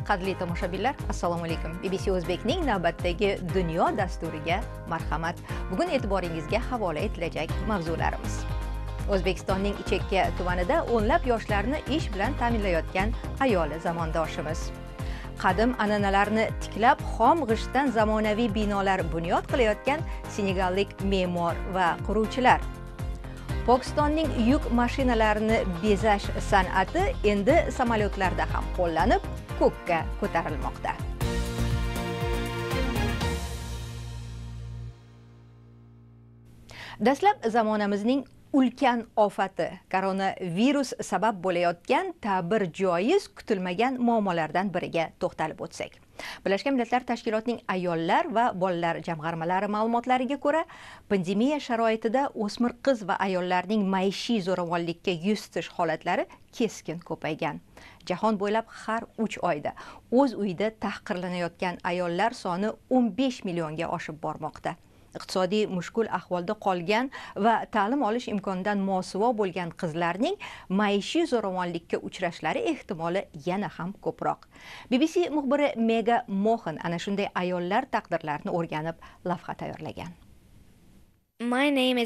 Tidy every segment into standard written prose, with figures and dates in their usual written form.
Qadrli tomoshabinlar, assalomu alaykum. BBC O'zbekning navbatdagi dunyo dasturiga marhamat. Bugun e'tiboringizga havola etilajak mavzularimiz. O'zbekistonning Chekka tumanida o'nlab yoshlarni ish bilan ta'minlayotgan ayol zamondoshimiz. Qadim an'analarni tiklab, xom g'ishtdan zamonaviy binolar bunyod qilayotgan senegallik me'mor va quruvchilar. Pokistonning yuk mashinalarini bezash san'ati endi samolyotlarda ham qo'llanib, ko'kka ko'tarilmoqda. Dastlab zamonamizning ulkan ofati koronavirus sabab bo'layotgan ta'bir joiz kutilmagan muammolardan biriga to'xtalib o'tsak. Birlashgan Millatlar Tashkilotining ayollar va bolalar jamg'armalari ma'lumotlariga ko'ra, pandemiya sharoitida o'smir qiz va ayollarning maishiy zo'ravonlikka yuz tutish holatlari keskin ko'paygan. Jahon bo'ylab har 3 oyda o'z uyida tahqirlanayotgan ayollar soni 15 millionga oshib bormoqda. Iqtisodiy mushkul ahvolda qolgan va ta'lim olish imkonidan mosuvo bo'lgan qizlarning maishiy zo'ravonlikka uchrashlari ehtimoli yana ham ko'proq. BBC muxbiri Mega Mohan ana shunday ayollar taqdirlarini o'rganib, lavha tayyorlagan. Mening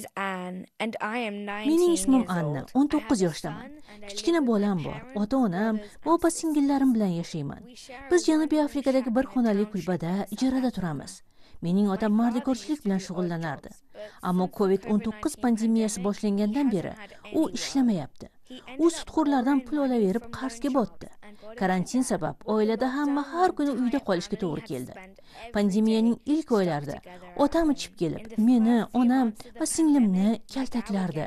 ismim Anna, 19 yoshdaman. Kichkina bolam bor. Ota-onam va opa-singillarim bilan yashayman. Biz Janubiy Afrikadagi bir xonali kulbada ijarada turamiz. Mening otam mardikorchilik bilan shug'ullanardi. Ammo COVID-19 pandemiyasi boshlangandan beri u ishlamayapti. U sudxo'rlardan pul olaverib qarzga botdi. Karantin sabab oilada hamma har kuni uyda qolishga to'g'ri keldi. Pandemiyaning ilk oylarida otam ichib kelib, meni, onam va singlimni kaltaklardi.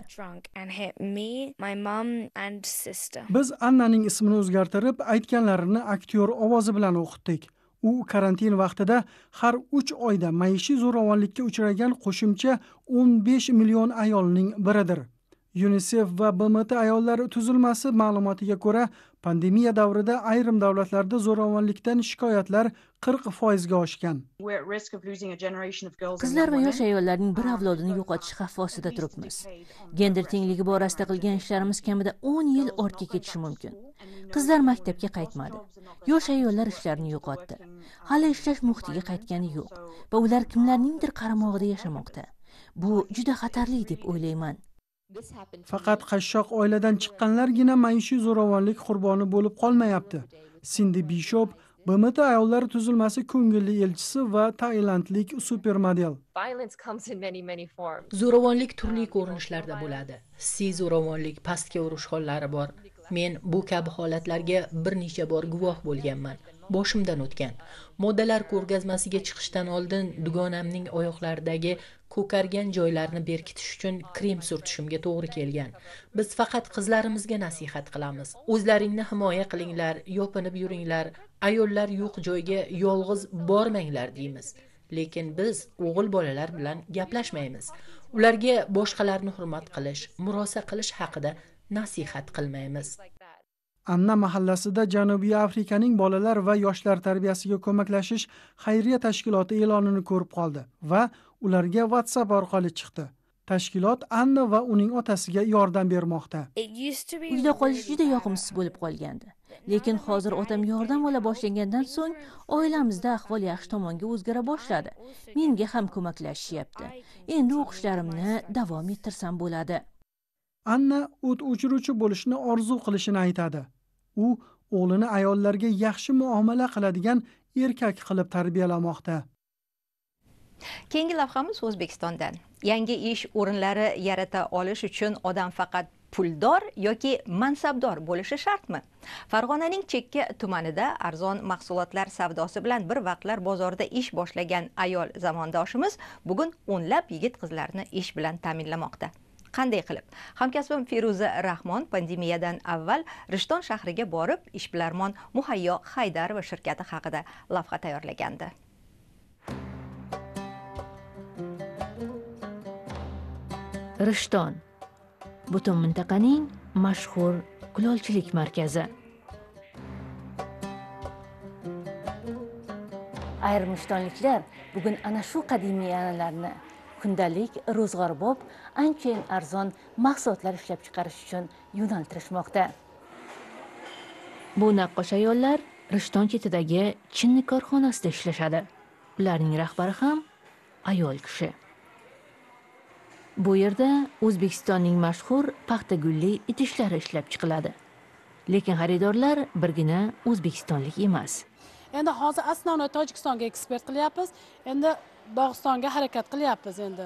Biz Annaning ismini o'zgartirib, aytganlarini aktyor ovozi bilan o'qitdik. U karantin vaqtida har 3 oyda maishiy zo'ravonlikka uchragan qo'shimcha 15 million ayolning biridir. UNICEF va BMT ayollar tuzilmasi ma'lumotiga ko'ra, pandemiya davrida ayrim davlatlarda zo'ravonlikdan shikoyatlar 40% ga oshgan. Qizlar va yosh ayollarning bir avlodini yo'qotish xavfi ostida turibmiz. Gender tengligi borasida qilgan ishlarimiz kamida 10 yil ortga ketishi mumkin. Qizlar maktabga qaytmadi. Yosh ayollar ishlarini yo'qotdi. Hali ishlash muhitiga qaytgani yo'q va ular kimlarningdir qaramog'ida yashamoqda. Bu juda xatarli deb o'ylayman. Faqat qashshoq oiladan chiqqanlargina maishiy zo'ravonlik qurboni bo'lib qolmayapti. Cindy Bishop, BMT ayollar tuzilmasi ko'ngilli elchisi va tailandlik supermodel. Zo'ravonlik turli ko'rinishlarda bo'ladi. Hissiy zo'ravonlik, pastga urish hollari bor. Men bu kabi holatlarga bir necha bor guvoh bo'lganman. Boshimdan o'tgan. Moddalar ko'rgazmasiga chiqishdan oldin dugonamning oyoqlaridagi ko'kargan joylarni berkitish uchun krem surtishimga to'g'ri kelgan. Biz faqat qizlarimizga nasihat qilamiz. O'zlaringni himoya qilinglar, yopinib yuringlar, ayollar yo'q joyga yolg'iz bormanglar deymiz. Lekin biz o'g'il bolalar bilan gaplashmaymiz. Ularga boshqalarni hurmat qilish, murosa qilish haqida nasihat qilmaymiz. Anna mahallasida Janubiy Afrikaning bolalar va yoshlar tarbiyasiga ko'maklashish xayriya tashkiloti e'lonini ko'rib qoldi va ularga WhatsApp orqali chiqdi. Tashkilot Anna va uning otasiga yordam bermoqda. Uyda qolish juda yoqimsiz bo'lib qolgandi. Lekin hozir otam yordam ola boshlagandan so'ng oilamizda ahvol yaxshi tomonga o'zgara boshladi. Menga ham ko'maklashyapti. Endi o'qishlarimni davom ettirsam bo'ladi. Anna o't o'chiruvchi bo'lishni orzu qilishini aytadi. U o'g'lini ayollarga yaxshi muomala qiladigan erkak qilib tarbiyalamoqda. Keyingi lavhamiz O'zbekistondan. Yangi ish o'rinlari yarata olish uchun odam faqat puldor yoki mansabdor bo'lishi shartmi? Farg'onaning Chekka tumanida arzon mahsulotlar savdosi bilan bir vaqtlar bozorda ish boshlagan ayol zamondoshimiz bugun o'nlab yigit qizlarni ish bilan ta'minlamoqda. Qanday qilib? Hamkasbim Feruza Rahmon pandemiyadan avval Rishton shahriga borib, ishbilarmon Muhayyo Haydarova shirkati haqida lavha tayyorlagandi. Rishton butun mintaqaning mashhur kulolchilik markazi. Ayrim rishtonliklar bugun ana shu qadimiy an'analarni kundalik ro'zg'orbob anchayin arzon mahsulotlar ishlab chiqarish uchun yo'naltirishmoqda. Bu naqqosh ayollar Rishton chetidagi chinni korxonasida ishlashadi. Ularning rahbari ham ayol kishi. Bu yerda O'zbekistonning mashhur paxtagulli idishlari ishlab chiqiladi. Lekin xaridorlar birgina o'zbekistonlik emas. Endi hozir asnoviy Tojikistonga eksport qilyapmiz. Endi Dog'istonga harakat qilyapmiz endi.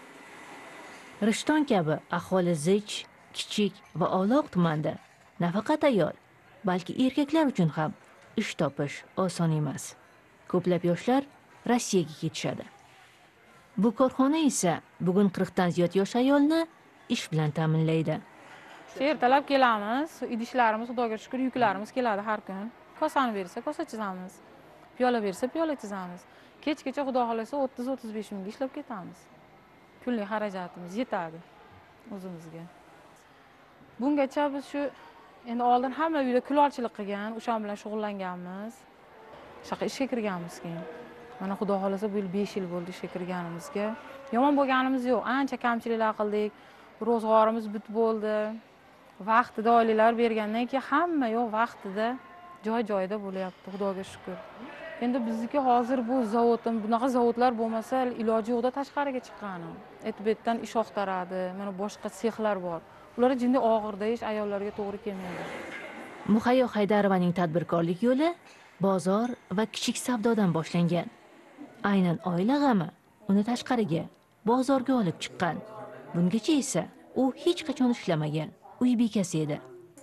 Rishton kabi aholi zich, kichik va Ovloq tumanida nafaqat ayol, balki erkaklar uchun ham ish topish oson emas. Ko'plab yoshlar Rossiyaga ketishadi. Bu korxona esa bugun 40 dan ziyod yosh ayolni ish bilan ta'minlaydi. Ertalab kelamiz, idishlarimiz, xudoga shukr, yuklarimiz keladi har kun. Kosani bersa, kosa chizamiz. Piyola bersa, piyola chizamiz. Kechgacha xudo xolasa 30-35 ming ishlab ketamiz. Kunlik xarajatimiz yetadi o'zimizga. Bungacha biz shu endi oldin hamma uyda kulolchilik qilgan, o'sha bilan shug'ullanganmiz. Shaqa ishga kirganmiz keyin. Mana xudo xolasa bu yil 5 yil bo'ldi ishga kirganimizga. Yomon bo'lganimiz yo'q, ancha kamchiliklar qildik. Ro'zg'orimiz bit bo'ldi. Vaqtida oilalar bergandan keyin hamma yo'q vaqtida joy-joyida bo'lyapti, xudoga shukr. Endi bizniki hozir bu zavoddan bunaqa zavodlar bo'lmasa, iloji yo'qda tashqariga chiqqanim. Etbetdan ish oqtaradi, mana boshqa sexlar bor. Ular jinday og'irda ish ayollarga to'g'ri kelmaydi. Muhayyo Haydarovaning tadbirkorlik yo'li bozor va kichik savdodan boshlangan. Aynan oila g'ami uni tashqariga, bozorga olib chiqqan. Bungacha esa u hech qachon ishlamagan. Uy bekasi edi.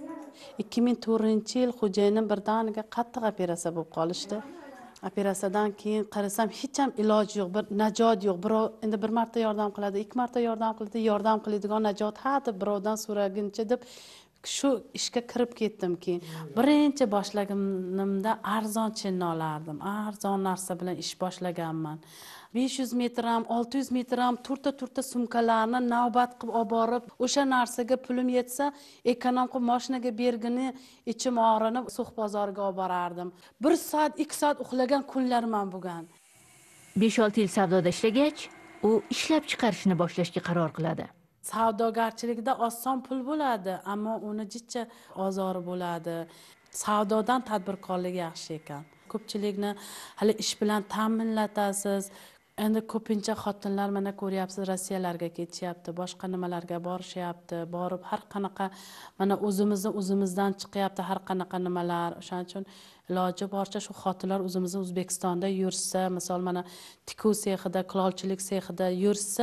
2004-yil xo'jayinim birdaniga qattiq operatsiya bo'lib qolishdi. Operatsiyadan keyin qarasam hech ham iloji yo'q, bir najot yo'q. Birov endi bir marta yordam qiladi, ikki marta yordam qiladi, yordam qiladigan najot ha deb birovdan so'raguncha deb shu ishga kirib ketdim keyin. Birinchi boshlaganimda arzon chinni olardim. Arzon narsa bilan ish boshlaganman. 500 metr ham, 600 metr ham turta sumkalarni navbat qilib olib borib, o'sha narsaga pulim yetsa, ekonom qilib mashinaga bergini ichim og'rinib, So'x bozoriga olib borardim. 1 soat, 2 soat uxlagan kunlarim ham bo'lgan. 5-6 yil savdoda ishlagach, u ishlab chiqarishni boshlashga qaror qiladi. Savdogarchilikda oson pul bo'ladi, ammo uni jicha ozori bo'ladi. Savdodan tadbirkorlik yaxshi ekan. Ko'pchilikni hali ish bilan ta'minlatasiz. Endi ko'pincha xotinlar mana ko'ryapsiz, Rossiyalarga ketishyapti, boshqa nimalarga borishyapti, borib har qanaqa mana o'zimizdan chiqyapti har qanaqa nimalar. O'shaning uchun iloji boricha shu xotinlar o'zimizni O'zbekistonda yursa, misol mana tikuv sexida, kulolchilik sexida yursa,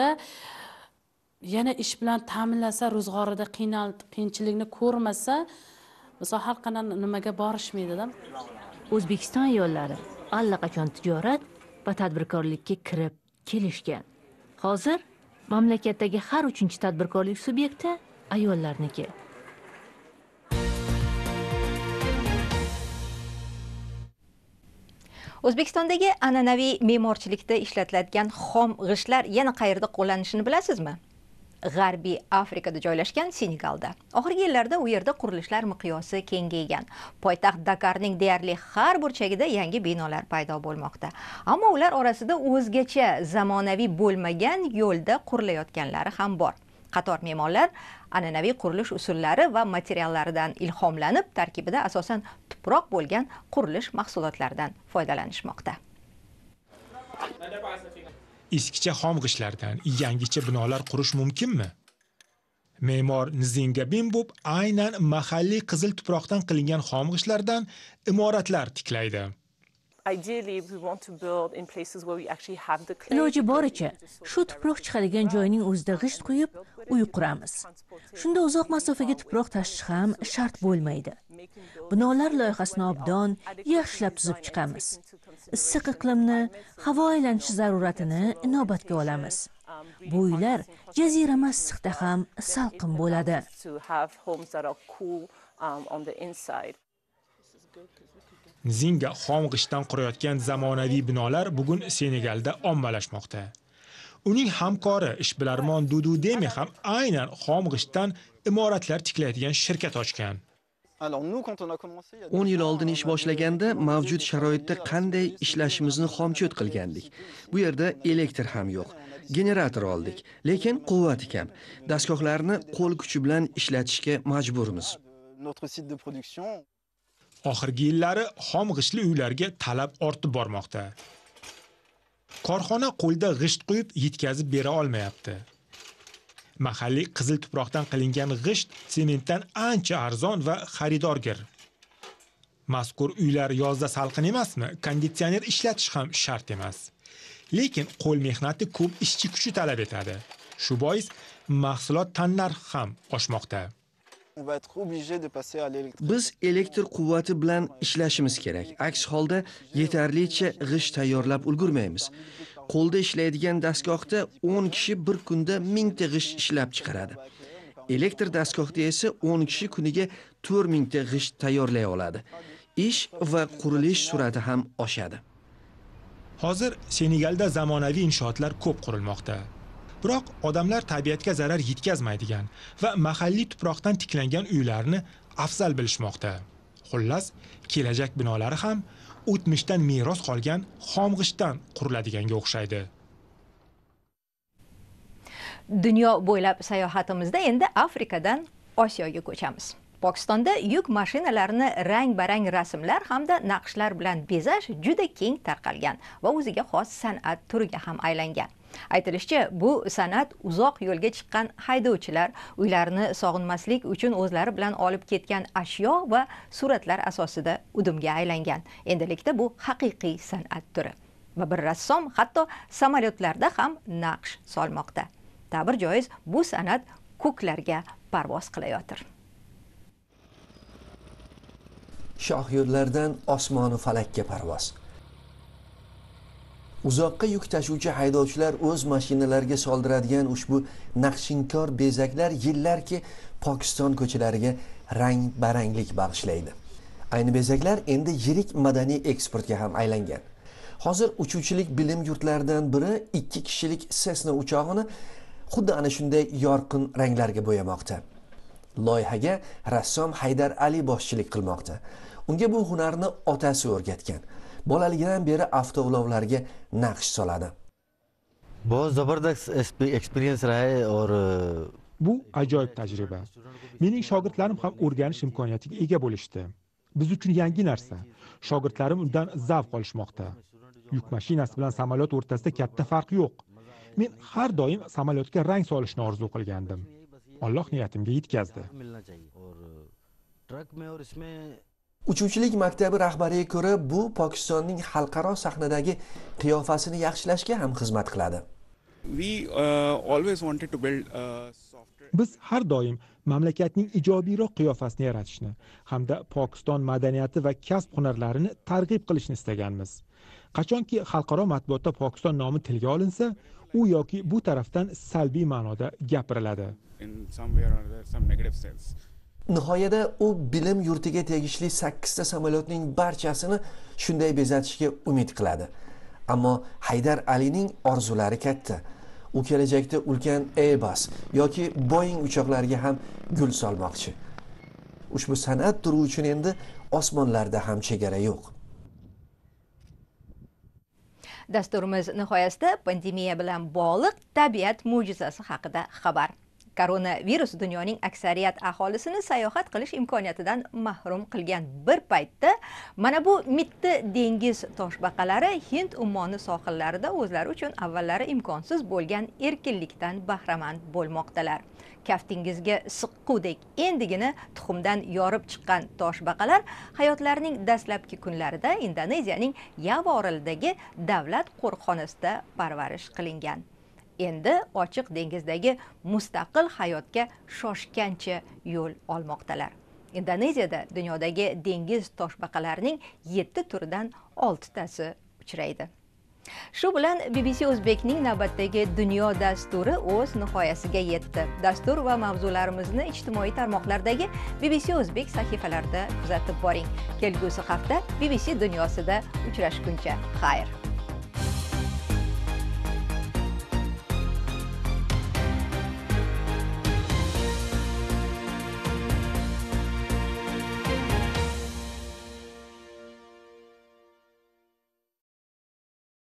yana ish bilan ta'minlasa, ro'zg'orida qiyinchilikni ko'rmasa, misol har qanaqa nimaga borishmaydi-da. O'zbekiston ayollari allaqachon tijorat va tadbirkorlikka kirib kelishgan. Hozir mamlakatdagi har 3-chi tadbirkorlik subyekti ayollarniki. O'zbekistondagi an'anaviy me'morchilikda ishlatiladigan xom g'ishtlar yana qayerda qo'llanishini bilasizmi? G'arbiy Afrikada joylashgan Senegalda. Oxirgi yillarda u yerda qurilishlar miqyosi kengaygan. Poytaxt Dakarning deyarli har burchagida yangi binolar paydo bo'lmoqda. Ammo ular orasida o'zgacha zamonaviy bo'lmagan yo'lda qurilayotganlari ham bor. Qator me'morlar an'anaviy qurilish usullari va materiallaridan ilhomlanib, tarkibida asosan tuproq bo'lgan qurilish mahsulotlaridan foydalanishmoqda. Eskicha xom g'ishtlardan yangicha binolar qurish mumkinmi? Me'mor Nzinga Bimbub aynan mahalliy qizil tuproqdan qilingan xom g'ishtlardan imoratlar tiklaydi. Iloji boricha shu tuproq chiqadigan joyning o'zida g'isht quyib, uy quramiz. Shunda uzoq masofaga tuproq tashish ham shart bo'lmaydi. Binolar loyihasini obdon, yaxshilab tuzib chiqamiz. Issiq iqlimni, havo aylanishi zaruratini inobatga olamiz. Bu uylar jazirama issiqda ham salqin bo'ladi. Nzinga xom g'ishtdan qurayotgan zamonaviy binolar bugun Senegalda ommalashmoqda. Uning hamkori ishbilarmon Dudu Demi ham aynan xom g'ishtdan imoratlar tiklaydigan shirkat ochgan. 10 yil oldin ish boshlaganda mavjud sharoitda qanday ishlashimizni xomchut qilgandik. Bu yerda elektr ham yo'q. Generator oldik, lekin quvvati kam. Dastgohlarni qo'l kuchi bilan ishlatishga majburmiz. Oxirgi yillari xom g'ishtli uylarga talab ortib bormoqda. Korxona qo'lda g'isht quyib yetkazib bera olmayapti. Mahalliy qizil tuproqdan qilingan g'isht sementdan ancha arzon va xaridorgir. Mazkur uylar yozda salqin emasmi? Konditsioner ishlatish ham shart emas. Lekin qo'l mehnati ko'p ishchi kuchi talab etadi. Shu bois mahsulot tannarxi ham oshmoqda. Biz elektr quvvati bilan ishlashimiz kerak. Aks holda yetarlicha g'isht tayyorlab ulgurmaymiz. Qo'lda ishlaydigan dastgohda 10 kishi bir kunda 1000 ta g'isht ishlab chiqaradi. Elektr dastgohda esa 10 kishi kuniga 4000 ta g'isht tayyorlay oladi. Ish va qurilish sur'ati ham oshadi. Hozir Senegalda zamonaviy inshootlar ko'p qurilmoqda. Biroq odamlar tabiatga zarar yetkazmaydigan va mahalliy tuproqdan tiklangan uylarni afzal bilishmoqda. Xullas, kelajak binolari ham o'tmishdan meros qolgan xom g'ishtdan quriladiganga o'xshaydi. Dunyo bo'ylab sayohatimizda endi Afrikadan Osiyoga ko'chamiz. Pokistonda yuk mashinalarini rang-barang rasmlar hamda naqshlar bilan bezash juda keng tarqalgan va o'ziga xos san'at turiga ham aylangan. Aytilishicha, bu san'at uzoq yo'lga chiqqan haydovchilar uylarini sog'inmaslik uchun o'zlari bilan olib ketgan ashyo va suratlar asosida udumga aylangan. Endilikda bu haqiqiy san'at turi. Va bir rassom hatto samolyotlarda ham naqsh solmoqda. Ta'bir joiz, bu san'at ko'klarga parvoz qilayotir. Shoh yo'llardan osmonu falakka parvoz. Uzoqqa yuk tashuvchi haydovchilar o'z mashinalariga soldiradigan ushbu naqshinkor bezaklar yillarki Pokiston ko'chalariga rang-baranglik bag'ishlaydi. Ayni bezaklar endi yirik madaniy eksportga ham aylangan. Hozir uchuvchilik bilim yurtlaridan biri 2 kishilik Cessna uchog'ini xuddi ana shunday yorqin ranglarga bo'yamoqda. Loyihaga rassom Haydar Ali boshchilik qilmoqda. Unga bu hunarni otasi o'rgatgan. Bolaligidan beri avtoulovlarga naqsh soladi. बहुत ज़बरदस्त एक्सपीरियंस रहा है और Bu ajoyib tajriba. Mening shogirdlarim ham o'rganish imkoniyatiga ega bo'lishdi. Biz uchun yangi narsa. Shogirdlarim undan zavq olishmoqda. Yuk mashinasi bilan samolyot o'rtasida katta farq yo'q. Men har doim samolyotga rang solishni orzu qilgandim. Alloh niyatimga yetkazdi. Uchuvchilik maktabi rahbariga ko'ra, bu Pokistonning xalqaro sahnadagi qiyofasini yaxshilashga ham xizmat qiladi. Biz har doim mamlakatning ijobiyroq qiyofasini yaratishni hamda Pokiston madaniyati va kasb hunarlarini targ'ib qilishni istaganmiz. Qachonki xalqaro matbuotda Pokiston nomi tilga olinsa, u yoki bu tarafdan salbiy ma'noda gapiriladi. Nihoyada u bilim yurtiga tegishli 8 ta samolyotning barchasini shunday bezatishga umid qiladi. Ammo Haydar Alining orzulari katta. U kelajakda ulkan Airbus yoki Boeing uchoqlariga ham gul solmoqchi. Ushbu san'at turi uchun endi osmonlarda ham chegara yo'q. Dasturimiz nihoyasida pandemiya bilan bog'liq tabiat mo'jizasi haqida xabar. Koronavirus dunyoning aksariyat aholisini sayohat qilish imkoniyatidan mahrum qilgan bir paytda mana bu mitti dengiz toshbaqalari Hind ummoni sohillarida o'zlari uchun avvallari imkonsiz bo'lgan erkinlikdan bahramand bo'lmoqdalar. Kaftingizga siqqudek endigina tuxumdan yorib chiqqan toshbaqalar hayotlarining dastlabki kunlarida Indoneziyaning Yava orolidagi davlat qo'riqxonasida parvarish qilingan. Endi ochiq dengizdagi mustaqil hayotga shoshgancha yo'l olmoqdalar. Indoneziyada dunyodagi dengiz toshbaqalarining 7 turidan 6 tasi uchraydi. Shu bilan BBC O'zbekning navbatdagi dunyo dasturi o'z nihoyasiga yetdi. Dastur va mavzularimizni ijtimoiy tarmoqlardagi BBC O'zbek sahifalarida kuzatib boring. Kelgusi hafta BBC dunyosida uchrashguncha xayr.